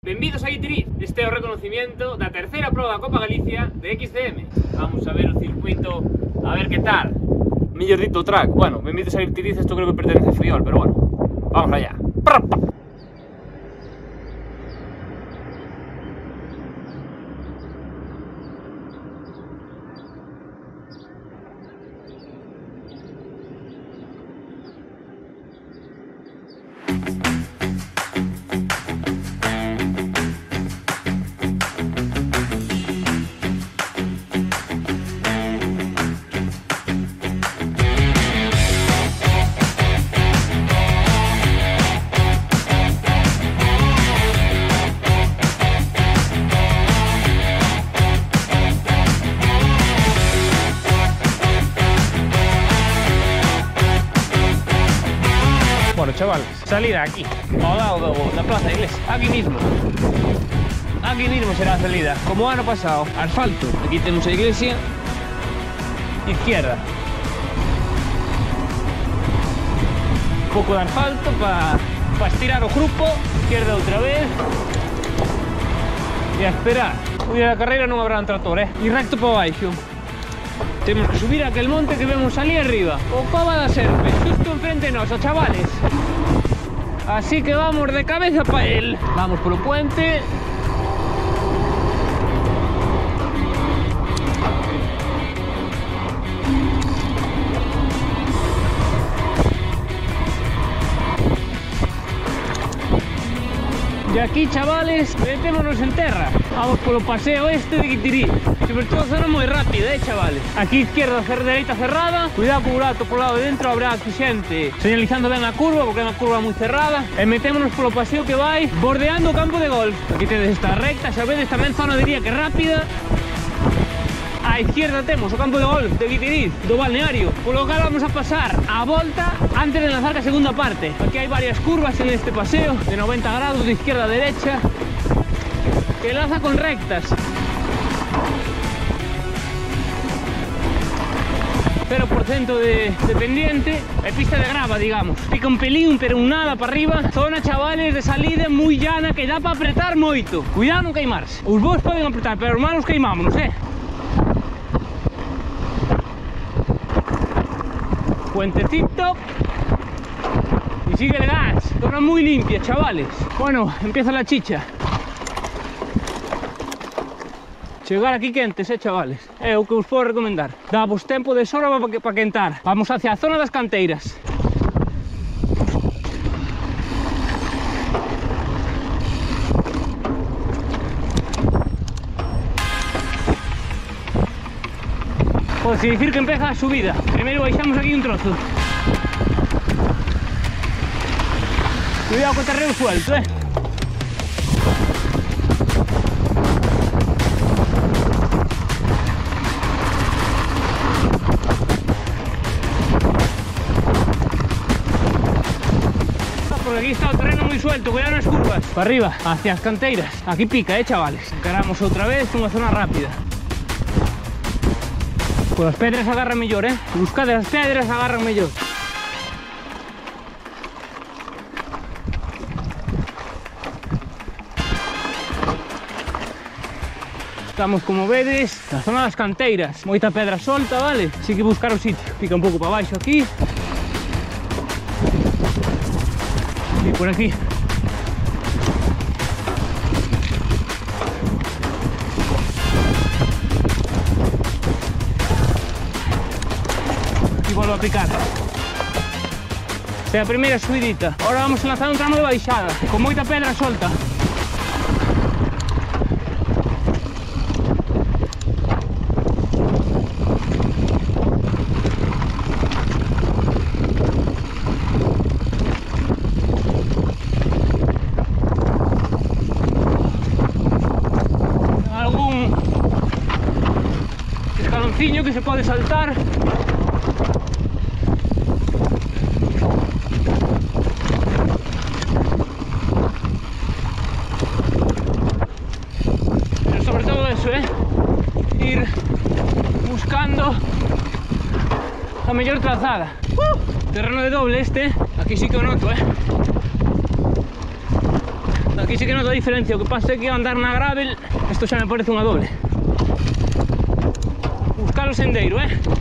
Benvidos a Guitiriz. Este é o reconocimiento da terceira proba da Copa Galicia de XCM. Vamos a ver o circuito, a ver que tal. Mellor dito track. Bueno, benvidos a Guitiriz, esto creo que pertenece a Friol, pero bueno. Vamos allá. Bueno, chavales, salida aquí, ao lado da Plaza da Iglesia, aquí mismo. Aquí mismo será a salida, como o ano pasado, asfalto. Aquí temos a iglesia, izquierda. Un pouco de asfalto para estirar o grupo, izquierda outra vez. E a esperar. O día da carreira non habrá un tractor, E recto para baixo. Temos que subir aquel monte que vemos ali arriba, o Cova da Serpe, justo enfrente de nos, chavales. Así que vamos de cabeza para él. Vamos polo puente. Y aquí, chavales, metémonos en terra. Vamos polo paseo este de Guitiriz. Sobre todo zona moi rápida, chavales. Aquí izquierda, dereita cerrada. Cuidado co burato polo lado de dentro, habrá aquí xente señalizando ben a curva, porque é unha curva moi cerrada. E metémonos polo paseo que vai bordeando o campo de golf. Aquí tedes esta recta, xa vedes, tamén zona diría que rápida. A izquierda temos o campo de golf de Guitiriz, do balneario, polo cal vamos a pasar a volta antes de lanzar a segunda parte. Aquí hai varias curvas en este paseo de 90 grados de izquierda a derecha que lanza con rectas. 0% de pendiente e pista de grava, digamos. Pica un pelín, pero un nada para arriba. Zona, chavales, de salida moi llana que dá para apretar moito. Cuidado non queimarse. Os vos poden apretar, pero os malos queimámonos, Puentecito y sigue el gas. Zona muy limpia, chavales. Bueno, empieza la chicha. Chegar aquí quentes, chavales. É o que os podo recomendar. Damos tempo de sobra para quentar. Vamos hacia a zona das canteiras. Podes decir que empeza a subida. Primeiro baixamos aquí un trozo. Cuidado co terreo suelto, Porque aquí está o terreno moi suelto, cuidado nas curvas. Para arriba, hacia as canteiras. Aquí pica, chavales. Encaramos outra vez unha zona rápida. Pues as pedras agarran mellor, Buscade as pedras, agarran mellor. Estamos, como vedes, na zona das canteiras. Moita pedra solta, vale? Así que buscar o sitio. Pica un pouco para baixo aquí. E por aquí. Volvo a picar. Esta é a primeira subidita. Ahora vamos a lanzar un tramo de baixada con moita pedra solta. Algún escalonciño que se pode saltar. Ir buscando a mellor trazada. Terreno de doble este, aquí sí que o noto, Aquí sí que noto a diferencia. O que pasa é que andar na gravel, isto xa me parece unha doble. Buscar o sendeiro,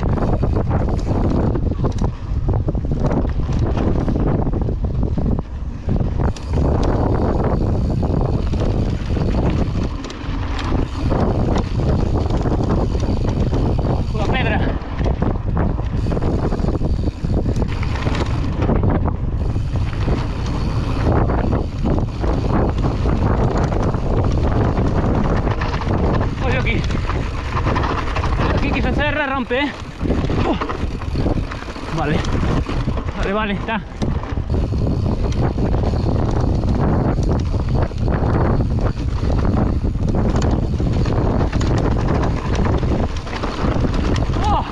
rompe, Vale, vale, está. ¡Oh!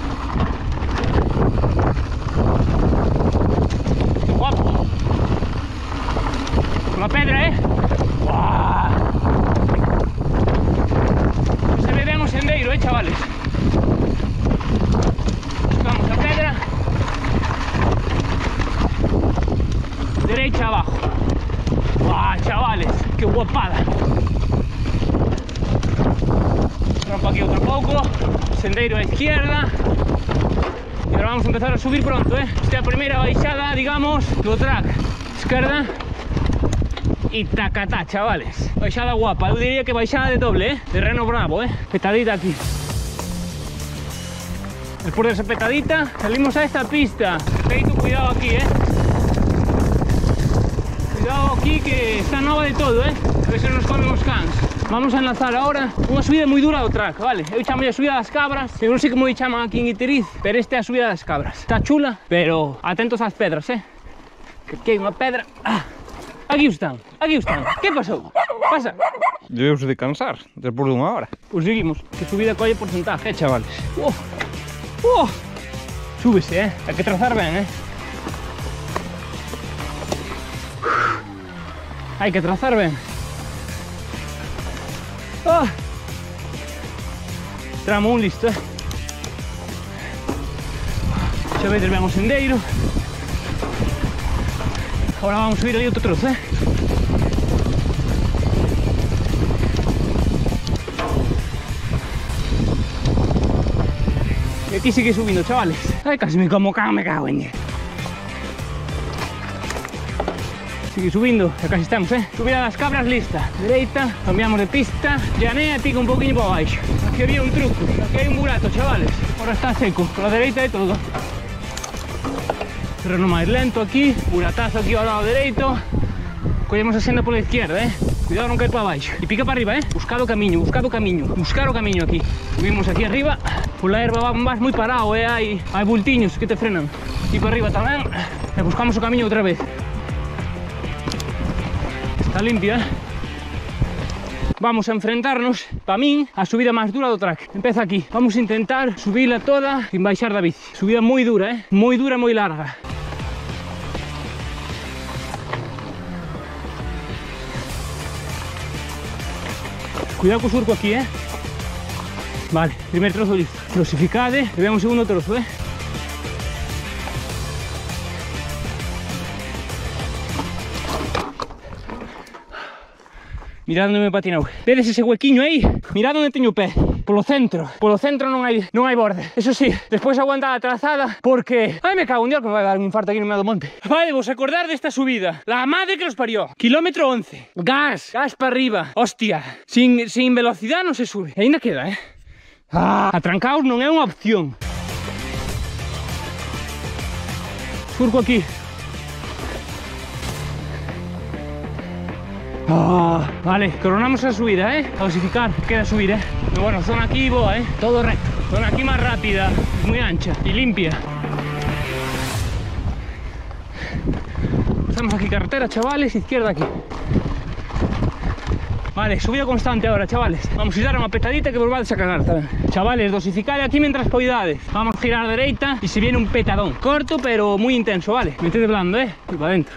¡Qué guapo! Con la pedra, ¡Wow! Se ve bien un sendeiro, chavales. Derecha abajo. ¡Wow, chavales! ¡Qué guapada! Rompo aquí otro poco. Sendeiro a izquierda. Y ahora vamos a empezar a subir pronto, Esta é a primeira baixada, digamos, do track. Izquierda. Y tacatá, chavales. Baixada guapa. Eu diría que baixada de doble, Terreno bravo, Petadita aquí. Después de esa petadita, salimos a esta pista. Teito, cuidado aquí, Cuidado aquí que está nova de todo, A ver se nos comen os cans. Vamos a enlazar ahora unha subida moi dura do track, vale? Eu chamo a subida das cabras, eu non sei como lle chaman aquí en Guitiriz, pero esta é a subida das cabras. Está chula, pero atentos ás pedras, Que aquí hai unha pedra. Aquí están, aquí están. Que pasou? Pasa. Debeus de cansar, despois dunha hora. Pois seguimos, que subida colle porcentaje, chavales. Súbese, hai que trazar ben, Hai que trazar ben. Tramo un listo, Xa vedes ben o sendeiro. Agora vamos subir aí outro trozo, E aquí sigue subindo, chavales. Ai, casi me como can, me cago en. Sigue subindo, ya casi estamos, Subida das cabras lista. Dereita, cambiamos de pista. Llanea, pica un poquinho para baixo. Aquí había un truco, aquí hay un burato, chavales. Ahora está seco, con la dereita de todo. Terreno máis lento aquí, buratazo aquí ao lado dereito. Collemos a senda pola izquierda, Cuidado non caer para baixo. E pica para arriba, Buscar o camiño, buscar o camiño. Buscar o camiño aquí. Subimos aquí arriba. Pola erva vas moi parado, hai bultiños que te frenan. E para arriba tamén. E buscamos o camiño outra vez. Está limpia, Vamos a enfrentarnos, para min, a subida máis dura do track. Empeza aquí. Vamos a intentar subila toda sin baixar da bici. Subida moi dura, Moi dura, moi larga. Cuidado co surco aquí, Vale, primer trozo listo. Dosificade, e vemos o segundo trozo, Mirad onde me patinou. Vedes ese huequiño aí? Mirad onde teño o pé. Polo centro non hai borde. Eso sí, despois aguantar a trazada porque... Ai, me cago en Dios que me vai dar un infarto aquí no medio do monte. Vale, vos acordar desta subida. La madre que los parió. Kilómetro 11. Gas para arriba. Hostia. Sin velocidade non se sube. E ainda queda, Atrancaos non é unha opción. Surco aquí. Vale, coronamos a subida, a dosificar, queda subir, Pero bueno, zona aquí boa, todo recto. Zona aquí más rápida, muy ancha y limpia. Estamos aquí carretera, chavales, izquierda aquí. Vale, subida constante ahora, chavales. Vamos a dar unha petadita que vos vais a cagar tamén. Chavales, dosificad aquí mientras poidades. Vamos a girar a dereita y se viene un petadón. Corto, pero muy intenso, vale. Meted blando, y para adentro.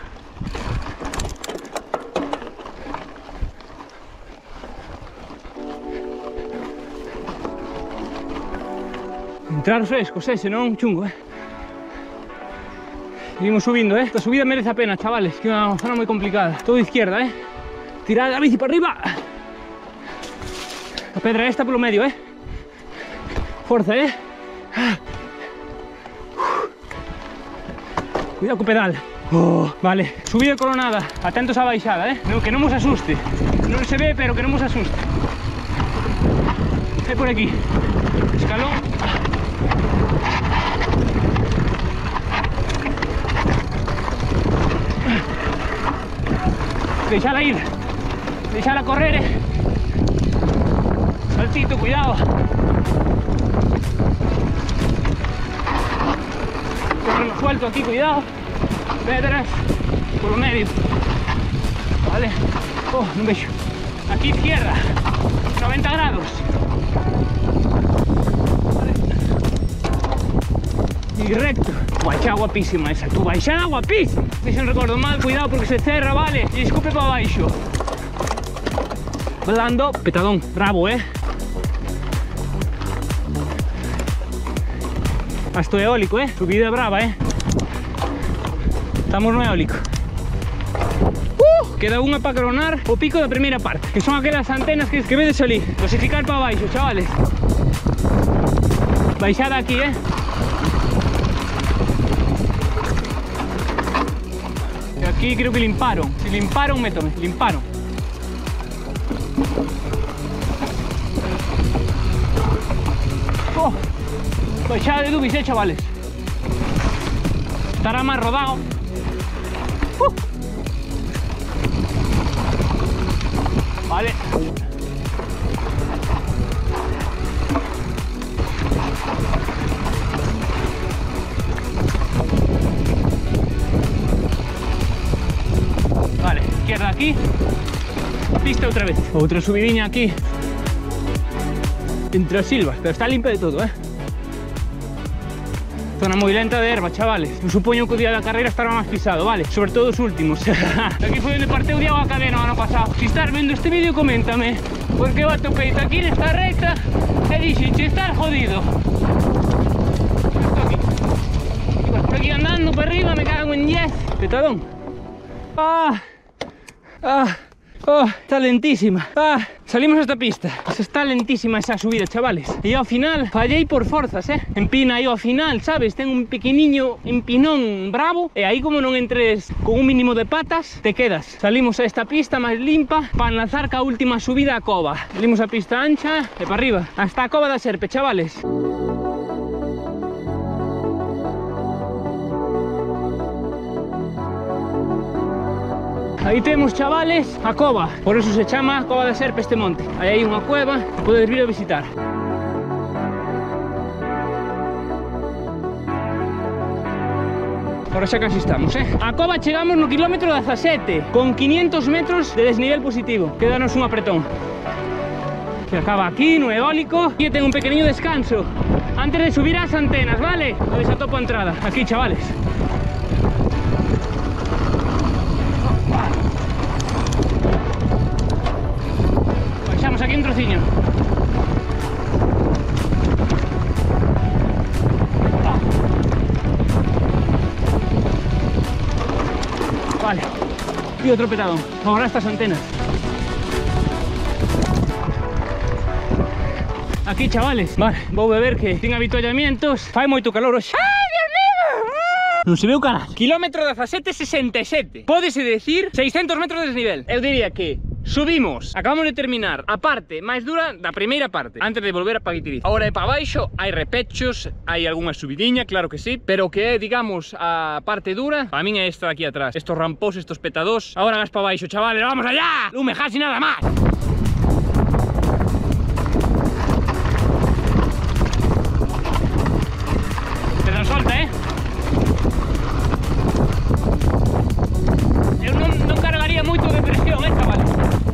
Entrar frescos, senón chungo, Seguimos subindo, Esta subida merece a pena, chavales, que é unha zona moi complicada. Todo izquierda, Tirad a bici para arriba. La pedra esta polo medio, Forza, Cuidado co pedal. Vale, subida coronada. Atentos á baixada, que non nos asuste. Non se ve, pero que non nos asuste. É por aquí. Escalón. Deixala ir. Deixala correr, Saltito, cuidado. Terreno suelto aquí, cuidado. Pedras por lo medio. Vale. Non vexo. Aquí izquierda. 90 grados. Vale. Y recto. Baixada guapísima esa. Tu baixada guapísima. Si non recordo mal, cuidado porque se cerra, vale. E escupe para baixo. Blando, petadón. Bravo, Hasta eólico, Subida brava, Estamos no eólico. Queda unha para coronar o pico da primeira parte, que son aquelas antenas que vedes ali. Dosificar para baixo, chavales. Baixada aquí, E aquí creo que limparon. Si limparon, métome, limparon. Baixada de Dubis, chavales. Estará máis rodado. Vale. Vale, izquierda aquí. Pista outra vez. Outra subidiña aquí. Entre as silvas, pero está limpia de todo, Zona moi lenta de erva, chavales. Eu supoño que o día da carreira estará máis pisado, vale? Sobre todo os últimos. Aquí foi onde parteu Diego a cadena o ano pasado. Se estás vendo este vídeo, coméntame. Porque bate o peito aquí nesta recta e dixenche, estás jodido. Esto aquí. Ibas por aquí andando para arriba, me cago en 10. Petadón. Está lentísima. Salimos a esta pista. Está lentísima esa subida, chavales. E ao final fallei por forzas, Empina aí ao final, sabes? Ten un pequeniño empinón bravo. E aí como non entres con un mínimo de patas, te quedas. Salimos a esta pista máis limpa para enlazar ca última subida a cova. Salimos a pista ancha e para arriba. Hasta a cova da Serpe, chavales. Aí temos, chavales, a cova. Por eso se chama Cova da Serpe este monte. Aí hai unha cueva que podes vir a visitar. Agora xa casi estamos, A cova chegamos no kilómetro 17, con 500 metros de desnivel positivo. Quédanos un apretón. Que acaba aquí, no eólico. Aquí ten un pequeniño descanso antes de subir ás antenas, vale? Pois a topo a entrada. Aquí, chavales. Aquí un trociño. Vale. Y otro petadón. Ahora estas antenas. Aquí, chavales. Vale, vou beber que ten avituallamientos. Fai moito calor hoxe. ¡Ay, Dios mío! Non se veu canal. Kilómetro 17,67. Pódese decir 600 metros de desnivel. Eu diría que subimos, acabamos de terminar a parte máis dura da primeira parte antes de volver a Paguitiriz. Agora é para baixo, hai repechos, hai algunha subidiña, claro que sí, pero que é, digamos, a parte dura, a min é esta de aquí atrás. Estos rampós, estos petadós. Agora vas para baixo, chavales, vamos allá. Non me jasi nada máis. Pedro solta, Eu non cargaría moito de presión, chavales.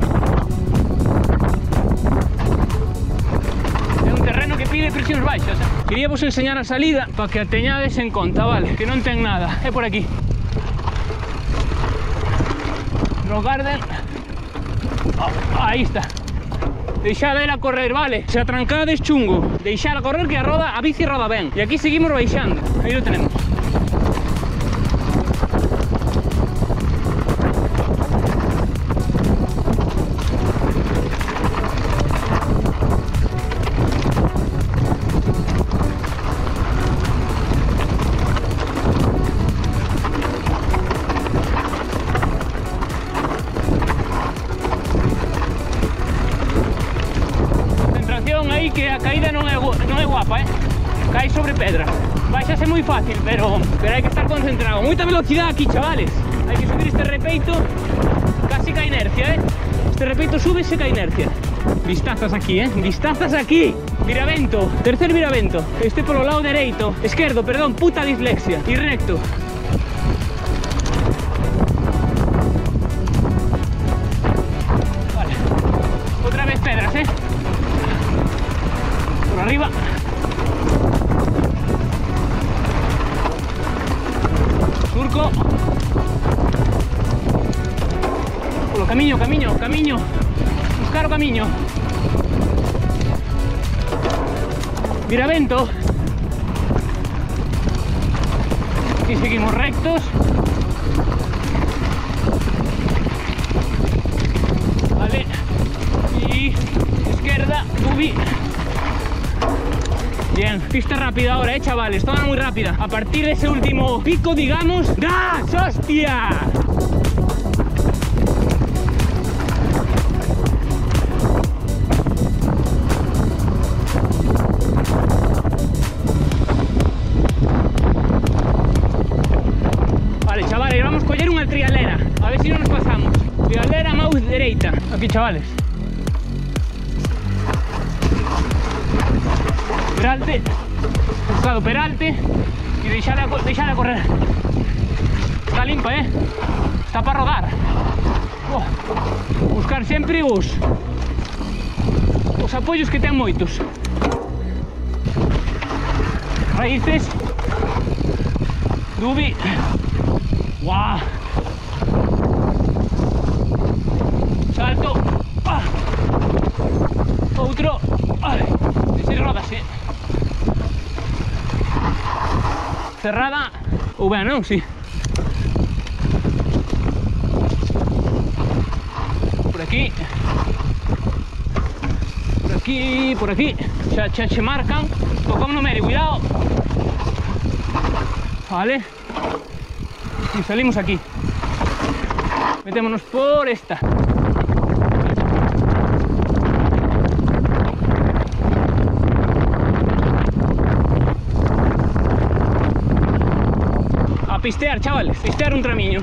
Pide presións baixas, Quería vos enseñar a salida para que a teñades en conta, vale? Que non ten nada, é por aquí. Rock Garden. Aí está. Deixada ela correr, vale? Se atrancades chungo, deixar a correr que a bici roda ben. E aquí seguimos baixando, aí lo tenemos. a caída non é guapa, cae sobre pedra. Baixase moi fácil, pero hai que estar concentrado. Moita velocidade aquí, chavales. Hai que subir este repeito casi ca inercia, Este repeito sube se ca inercia. Vistazas aquí, vistazas aquí. Viravento, tercer viravento. Este polo lado dereito, esquerdo, perdón, puta dislexia. Y recto. Vale. Otra vez pedras, por arriba. Surco. Polo camiño. Buscar o camiño. Viravento. Aquí seguimos rectos. Vale. Y izquierda, subí. Bien, pista rápida ahora, chavales, toda muy rápida. A partir de ese último pico, digamos, ¡gas! ¡Hostia! Vale, chavales, vamos a coger una trialera. A ver si no nos pasamos. Trialera, mouse derecha. Aquí, chavales. Peralte, buscado peralte y deixala correr. Está limpa, está para rodar. Buscar sempre os apoios que ten moitos. Raíces. Dubi. Guau. Salto. Outro. Ese rodas, cerrada, o bueno, non? Sí. Por aquí. Por aquí. Xa se marcan. Tocamos no medio, cuidado. Vale. Y salimos aquí. Metémonos por esta. Pistear, chavales, pistear un tramiño.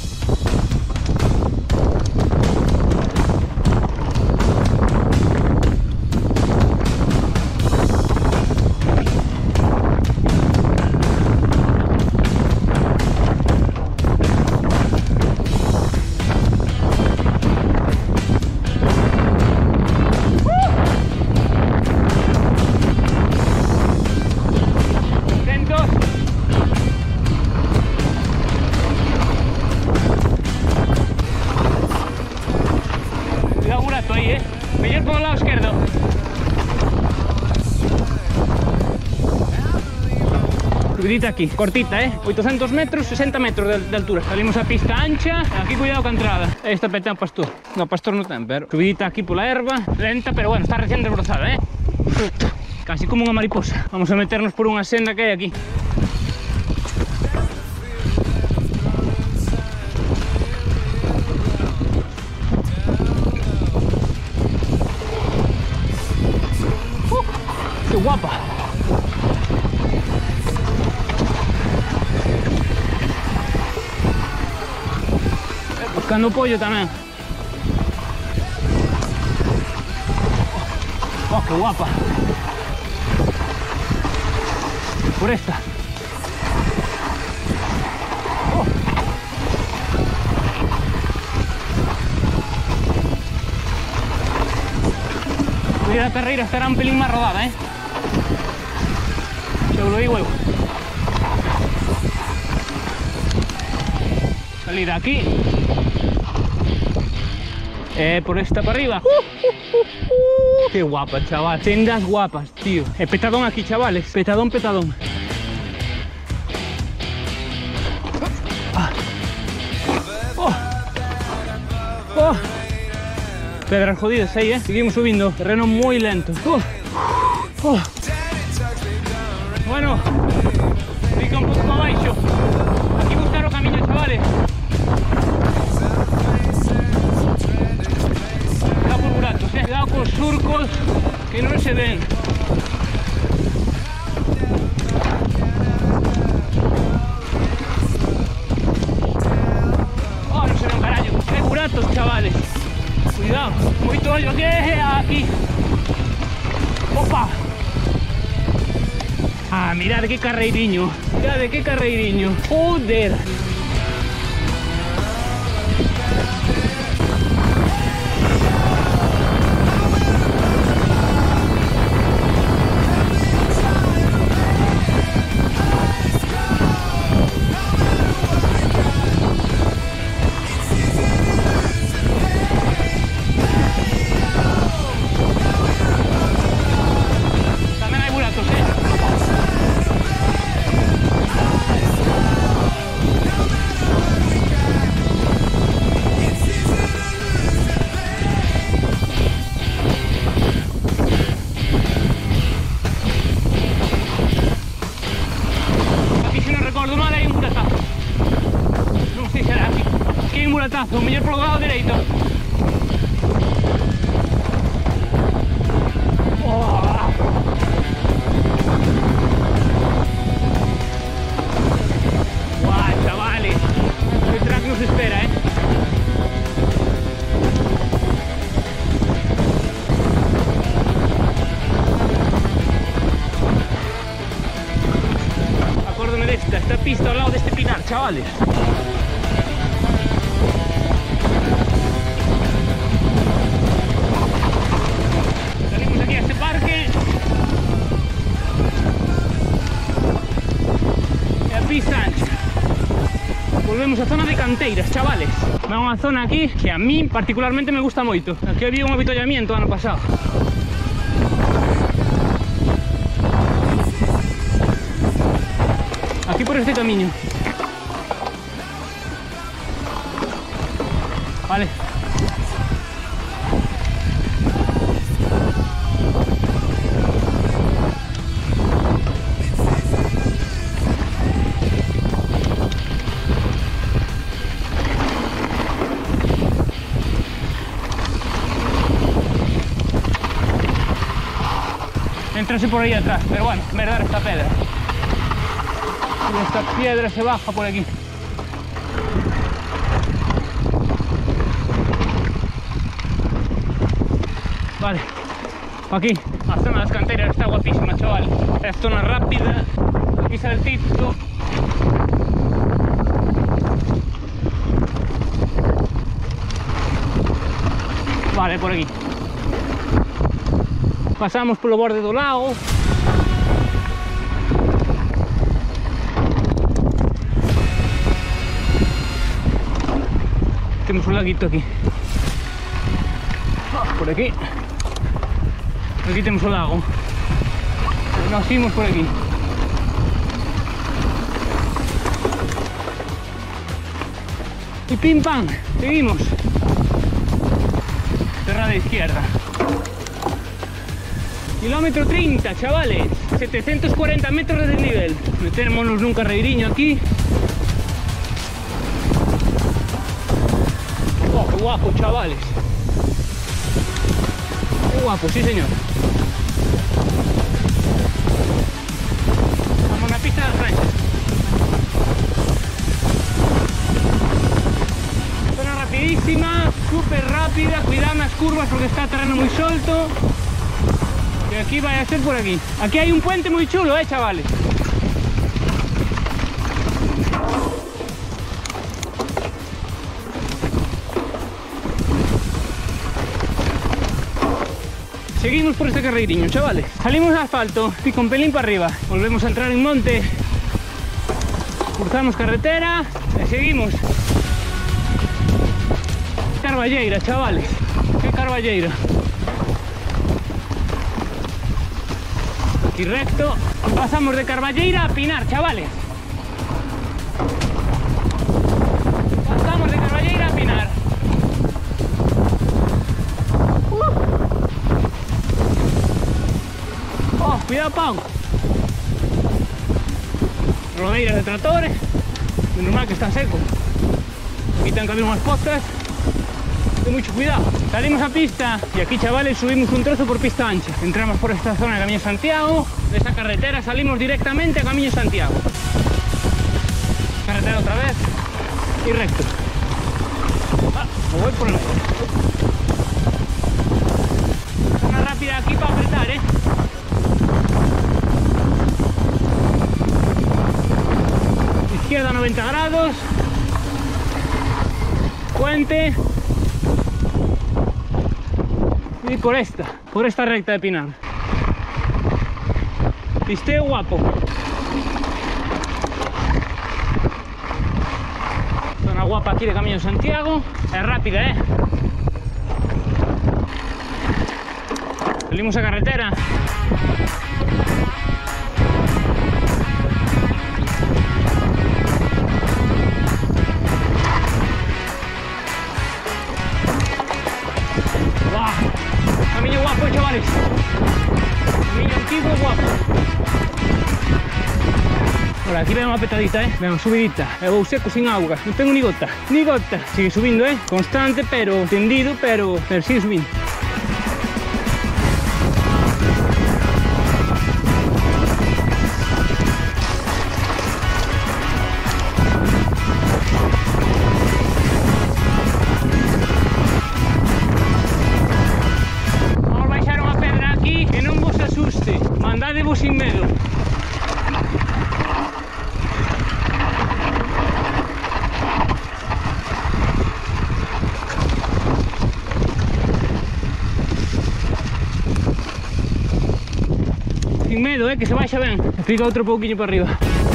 Mejor por el lado izquierdo. Subidita aquí, cortita, 800 metros, 60 metros de altura. Salimos a pista ancha, aquí cuidado con entrada. Esta peta pastor. No, pastor no ten, pero subidita aquí por la herba, lenta, pero bueno, está recién desbrozada, Casi como una mariposa. Vamos a meternos por una senda que hay aquí. ¡Qué guapa! Buscando pollo también. ¡Oh, qué guapa! Por esta. Oh. La carrera estará un pelín más rodada, Se lo digo. Salir aquí. Por esta para arriba. Qué guapa, chaval. Sendas guapas, tío. Petadón aquí, chavales. Petadón, petadón. Oh. Oh. Pedras jodidas ahí, Seguimos subiendo. Terreno muy lento. Oh. Bueno, fica un poco para abajo. Aquí buscar o camino, chavales. Cuidado por buratos, Cuidado con surcos que no se ven. que aquí. Opa. Ah, mirad qué carreiriño. Mirad qué carreiriño. Joder. O mellor polo lado dereito. Guau, chavales, el track nos espera, Acórdome de esta pista al lado de este pinar, chavales. Volvemos a zona de canteiras, chavales. É unha zona aquí que a mí particularmente me gusta moito. Aquí había un avituallamiento ano pasado. Aquí por este camiño. Vale. Entrase por ahí atrás, pero bueno, me da esta piedra. Y esta piedra se baja por aquí. Vale, aquí, la zona de las canteras está guapísima, chaval. Es zona rápida, aquí saltito. Vale, por aquí. Pasamos polo borde do lago. Temos un laguito aquí. Por aquí. Aquí temos o lago. Nos imos por aquí. Y pim pam, seguimos. Cerrada izquierda. Kilómetro 30, chavales. 740 metros de desnivel. Metémonos nun carreiriño aquí. Oh, qué guapo, chavales. Qué guapo, sí señor. Vamos a la pista de frente. Zona rapidísima, súper rápida. Cuidado en las curvas porque está terreno muy solto. Y aquí vaya a ser por aquí. Aquí hay un puente muy chulo, chavales. Seguimos por este carreiriño, chavales. Salimos al asfalto y con pelín para arriba. Volvemos a entrar en monte. Cruzamos carretera y seguimos. Carballeira, chavales. Qué Carballeira. Aquí recto. Pasamos de Carballeira a Pinar, chavales. Pasamos de Carballeira a Pinar. Oh, cuidado, Pau. Rodeiras de tractores. Es normal que está seco. Aquí tengo que haber unas postas. Ten mucho cuidado. Salimos a pista y aquí, chavales, subimos un trozo por pista ancha. Entramos por esta zona de Camino Santiago. De esa carretera salimos directamente a Camino Santiago. Carretera otra vez y recto. Me voy por el medio. 90 grados. Puente. Y por esta recta de Pinar. Pisteo guapo. Zona guapa aquí de Camino de Santiago. Es rápida, Salimos a carretera. Camino guapo, chavales. Camino antiguo guapo. Ahora aquí vemos una petadita, vemos subidita. Vou seco sin agua, no tengo ni gota. Ni gota. Sigue subindo, constante, pero tendido, pero sigue subindo. Mandadevos sin medo. Sin medo, que se baixa ben. Explica outro pouquiño para arriba.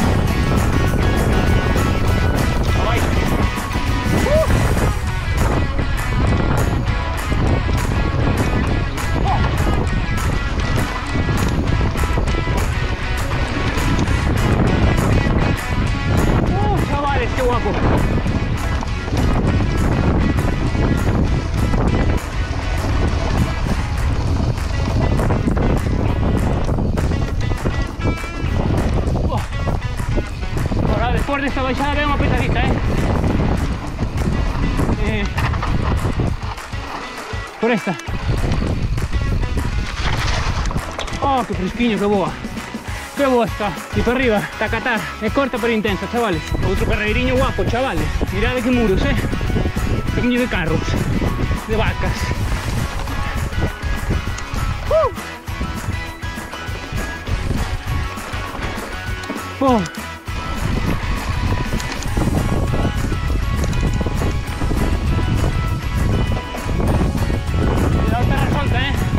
Qué guapo. Ahora después de esta baixada veo una petadita, por esta. Oh, qué fresquiño, qué boa. Qué boa está. Y para arriba, tacatar. Es corta pero intensa, chavales. Otro carreiriño guapo, chavales. Mirad qué muros, pequeños de carros, de vacas. Oh. Cuidado, terra solta,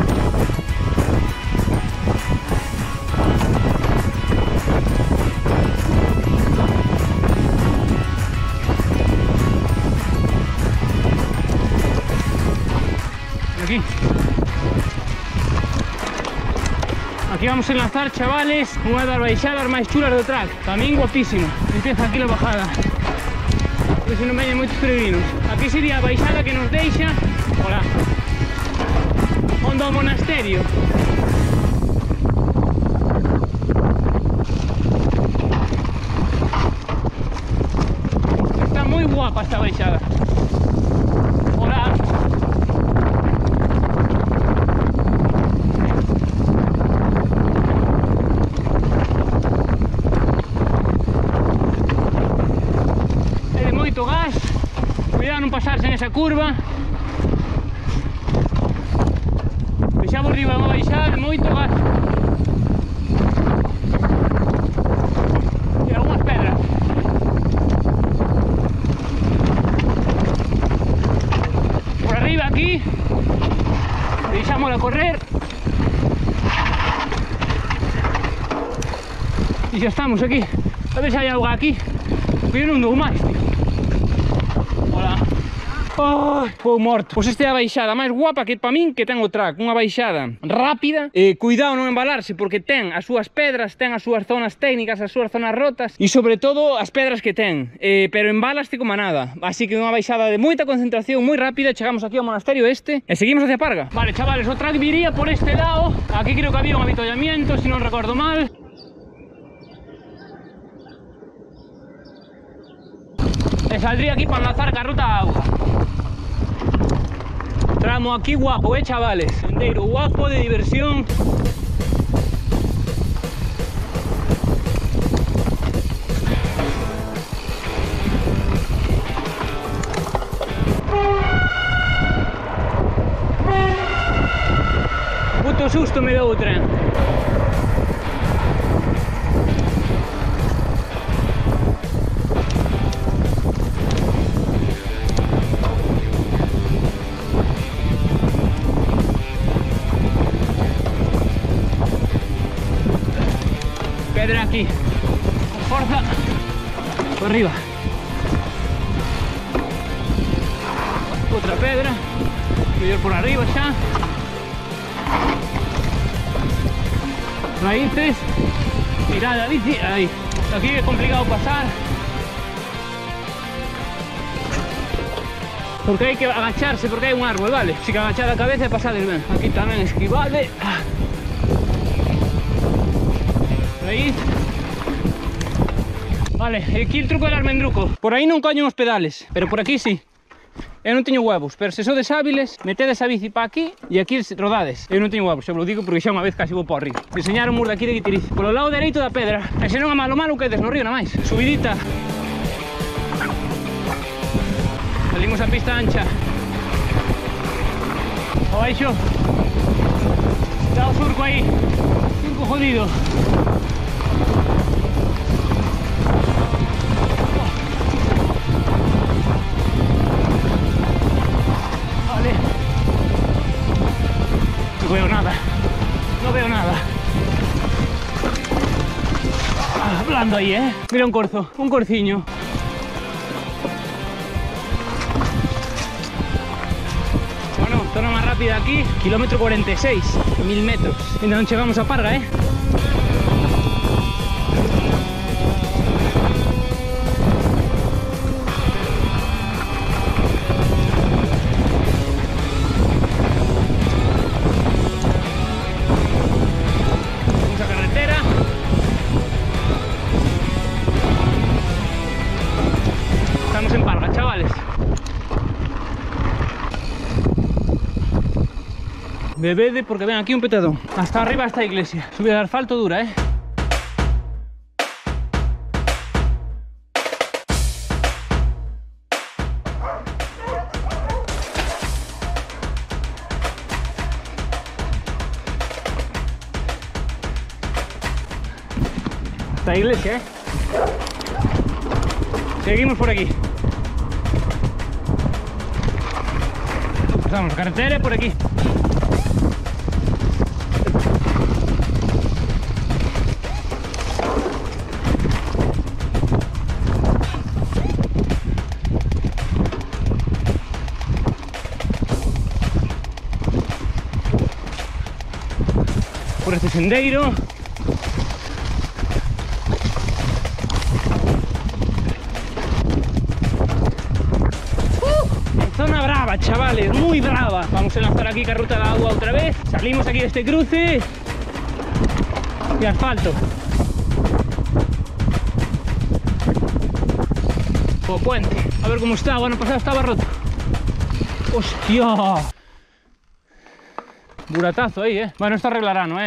Aquí vamos a enlazar, chavales, unha das baixadas máis chulas do track. Tamén guapísimo. Empieza aquí la bajada. Por si non veñen moitos peregrinos. Aquí sería a baixada que nos deixa, hola, onde o monasterio. Está moi guapa esta baixada. Hola. Gas, cuidado non pasarse nesa curva. Deixamos arriba unha baixada de moito gas e algunhas pedras. Por arriba aquí deixámosla correr e xa estamos aquí. A ver se hai auga aquí, pero eu non dou máis, tío. Hola. Oh, fou morto. Pois esta é a baixada máis guapa que para min que ten o track. Unha baixada rápida, cuidado non embalarse porque ten as súas pedras, ten as súas zonas técnicas, as súas zonas rotas e sobre todo as pedras que ten, pero embalaste como a nada. Así que unha baixada de moita concentración, moi rápida. Chegamos aquí ao monasterio este e seguimos hacia Parga. Vale, chavales, o track viría por este lado. Aquí creo que había un avituallamiento, se non recordo mal. E saldría aquí para enlazar ca ruta a auga. Tramo aquí guapo, chavales. Sendeiro guapo, de diversión. Puto susto me deu o tren. Pedra aquí. Con fuerza. Por arriba. Otra pedra. Voy a ir por arriba ya. Raíces. Mirad la bici. Ahí. Aquí es complicado pasar. Porque hay que agacharse, porque hay un árbol, ¿vale? Así que agachar la cabeza y pasar el ven. Aquí también esquivable. Raíz. Vale, aquí el truco del almendruco. Por aí non coño os pedales, pero por aquí sí. Eu non teño huevos, pero se sodes hábiles, metedes a bici para aquí e aquí rodades. Eu non teño huevos, xa vos lo digo porque xa unha vez casi vou por río. Diseñaron un muro de aquí de Guitiriz, polo lado dereito da pedra. E se non a malo quedes no río na máis. Subidita. Salimos a pista ancha. Abaixo. Está o surco aí. Surco jodido. Vale. No veo nada. No veo nada. Blando aí, Mira un corzo. Un corciño. Zona más rápida aquí, kilómetro 46, 1000 metros. Ainda non chegamos a Parga, Vamos a carretera. Estamos en Parga, chavales. Bebede porque ven aquí un petadón. Hasta arriba esta iglesia. Subida de asfalto dura, Esta iglesia, Seguimos por aquí. Pasamos la carretera por aquí. Por este sendero. Zona brava, chavales, muy brava. Vamos a lanzar aquí Carruta de Agua otra vez. Salimos aquí de este cruce y asfalto. O puente. A ver cómo está. Bueno, pasado estaba roto. ¡Hostia! Buratazo ahí, Bueno, esto arreglará, ¿no,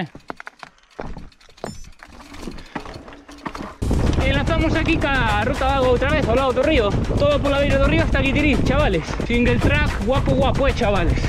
Y lanzamos aquí Carruta de Agua otra vez, ao lado do río. Todo por la beira do río hasta Guitiriz, chavales. Single track, guapo, guapo, chavales.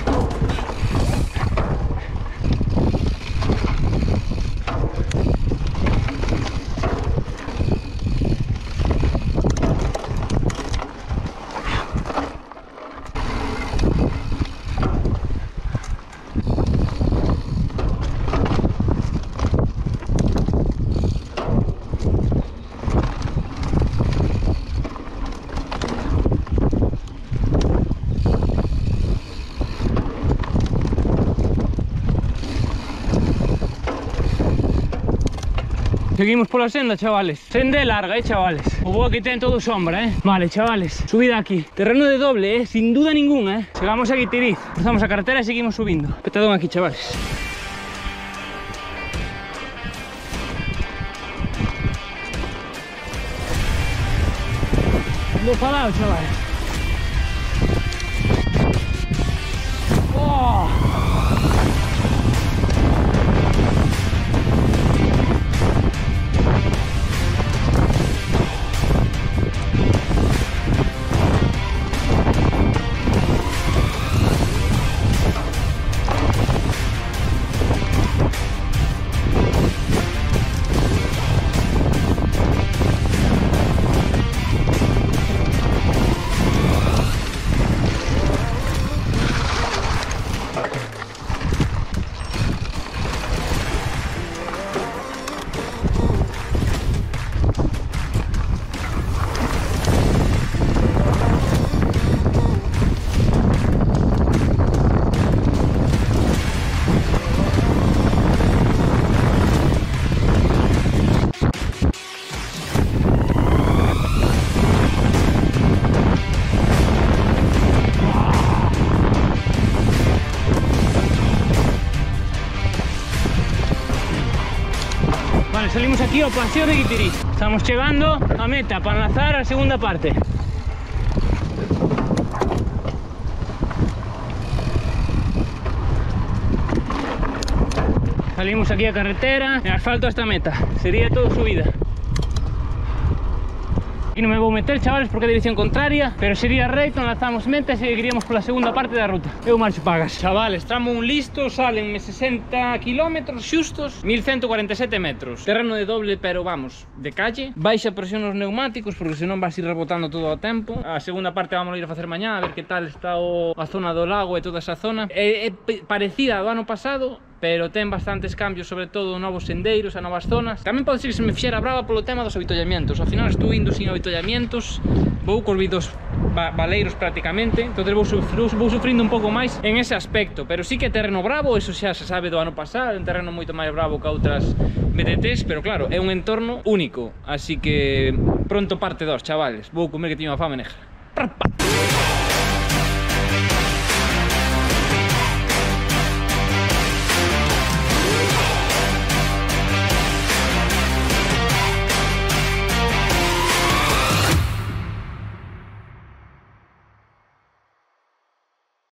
Seguimos por la senda, chavales. Senda larga, chavales. O vou aquí ten todo sombra, Vale, chavales. Subida aquí. Terreno de doble, sin duda ninguna, Llegamos a Guitiriz. Cruzamos a carretera y seguimos subindo. Petadón aquí, chavales. Ando parado, chavales. ¡Oh! Chavales, salimos aquí ao paseo de Guitirí. Estamos chegando a meta para enlazar a segunda parte. Salimos aquí a carretera, en asfalto hasta meta. Sería todo subida. Aquí non me vou meter, chavales, porque é dirección contraria, pero sería recto, enlazamos meta e seguiríamos pola segunda parte da ruta. Eu marcho pagas. Chavales, tramo un listo, salenme 60 km xustos, 1147 metros. Terreno de doble, pero vamos, de calle. Baixa presión nos neumáticos, porque senón vas ir rebotando todo o tempo. A segunda parte vamos a ir a facer mañá, a ver que tal está a zona do lago e toda esa zona. É parecida ao ano pasado, pero ten bastantes cambios, sobre todo novos sendeiros a novas zonas. Tamén pode ser que se me fixera brava polo tema dos avitollamientos. Ao final estou indo sin avitollamientos, vou cos vidos baleiros prácticamente, entonces vou sufrindo un pouco máis en ese aspecto, pero sí que é terreno bravo, eso xa se sabe do ano pasado, un terreno moito máis bravo que outras BTTs, pero claro, é un entorno único, así que pronto parte 2, chavales. Vou comer que teño unha fame negra.